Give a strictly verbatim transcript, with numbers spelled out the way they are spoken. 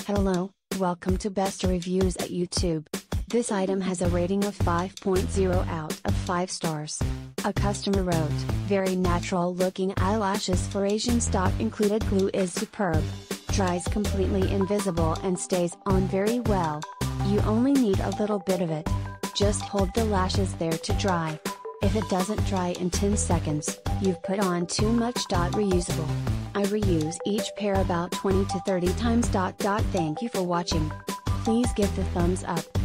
Hello, welcome to Best Reviews at YouTube. This item has a rating of five point zero out of five stars. A customer wrote, "Very natural looking eyelashes for Asian stock included glue is superb. Dries completely invisible and stays on very well. You only need a little bit of it. Just hold the lashes there to dry. If it doesn't dry in ten seconds, you've put on too much. Reusable. I reuse each pair about twenty to thirty times. Thank you for watching. Please give the thumbs up.